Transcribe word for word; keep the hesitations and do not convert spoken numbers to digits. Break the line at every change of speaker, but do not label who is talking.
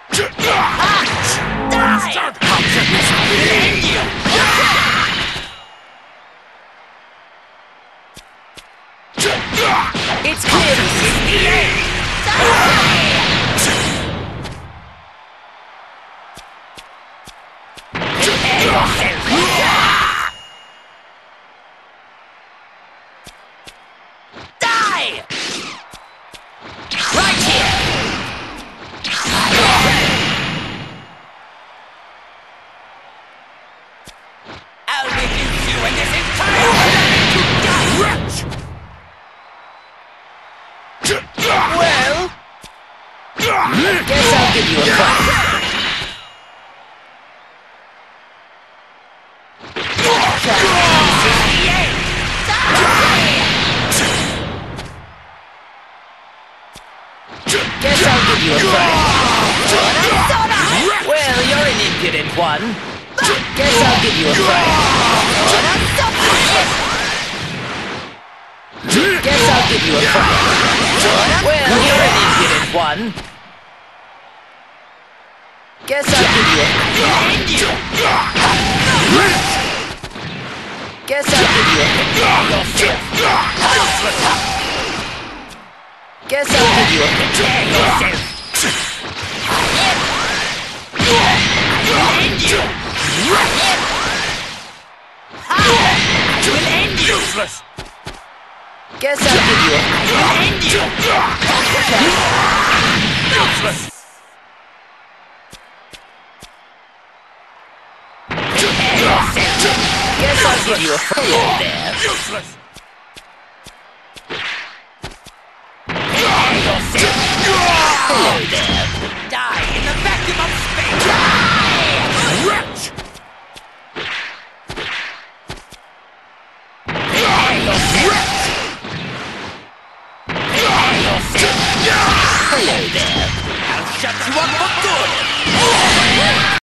It's clear this is the end! Die! Right here! I'll reduce you and this entire planet to dust! Well, guess I'll give you a fight. Guess I'll give you a fight. Well, you're an impudent one. Guess I'll give you a fight. Guess I'll give you a fight. Well, you're an impudent one. Guess I'll give you a Guess I'll give you a Guess I'll give you a Useless. Guess I'll give you a Useless. Guess I'll give you a hello there. Useless. Hello there. Die in the vacuum of space. Wretch. Hello there. I'll shut you up for good.